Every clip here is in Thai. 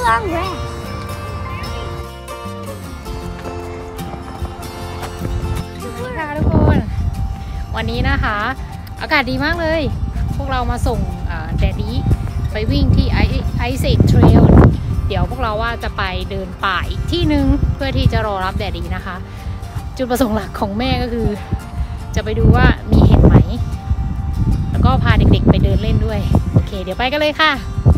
long rest. ค่ะทุกคนวันนี้นะคะอากาศดีมากเลยพวกเรามาส่งแดดดี้ไปวิ่งที่ไอเซกเทรลเดี๋ยวพวกเราว่าจะไปเดินป่าอีกที่นึงเพื่อที่จะรอรับแดดดี้นะคะจุดประสงค์หลักของแม่ก็คือจะไปดูว่ามีเห็ดไหมแล้วก็พาเด็กๆไปเดินเล่นด้วยโอเคเดี๋ยวไปกันเลยค่ะ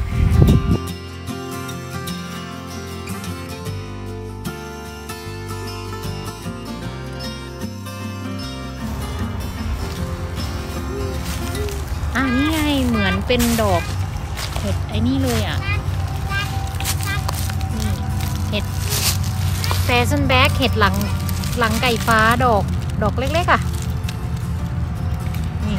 นี่ไงเหมือนเป็นดอกเห็ดไอ้นี่เลยอ่ะนี่เห็ดแฟชั่นแบ็กเห็ดหลังไก่ฟ้าดอกเล็กๆอ่ะนี่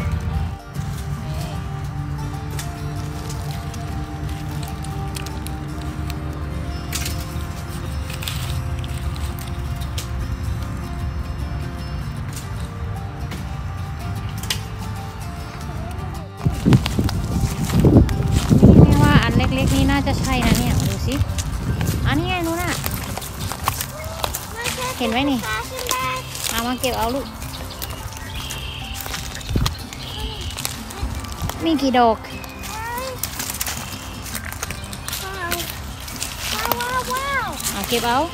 เล็กๆนี่น่าจะใช่นะเนี่ยดูสิอันนี้ไงนู้นน่ะเห็นไหมนี่มาเก็บเอาลูกมีกี่ดอกเก็บเอา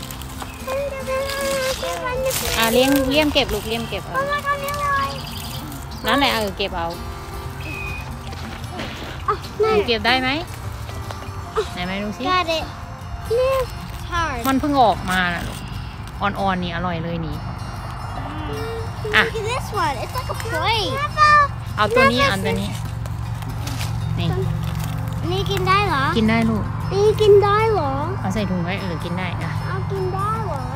เลี้ยมเก็บลูกเลี้ยมเก็บเอานั่นแหละเก็บเอาเก็บได้ไหมไหนไหมดูสิมันเพิ่งออกมานะลูกอ่อนๆนี่อร่อยเลยนี่เอาตัวนี้อันตัวนี้นี่กินได้เหรอกินได้ลูกนี่กินได้เหรอเอาใส่ถุงไว้กินได้เอากินได้เหรอ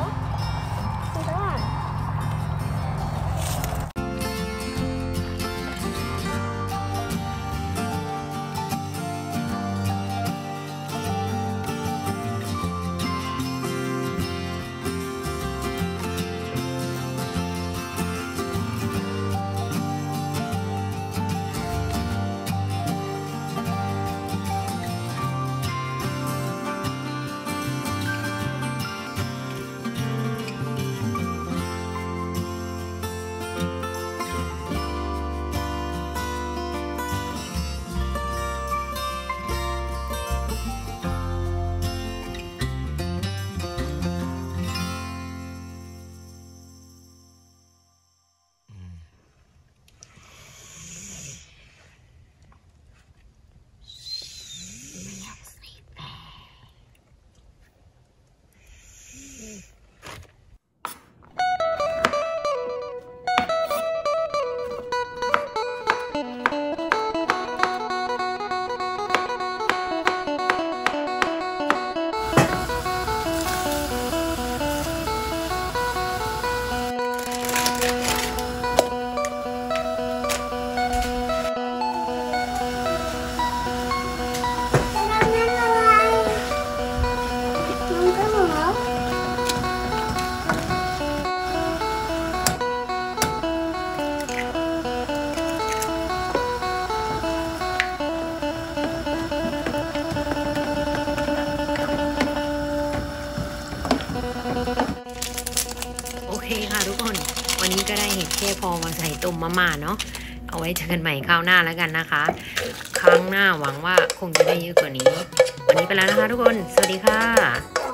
โอเคค่ะทุกคนวันนี้ก็ได้เห็ดแค่พอมาใส่ต้มมาม่าเนาะเอาไว้เจอกันใหม่คราวหน้าแล้วกันนะคะครั้งหน้าหวังว่าคงจะได้เยอะกว่านี้วันนี้ไปแล้วนะคะทุกคนสวัสดีค่ะ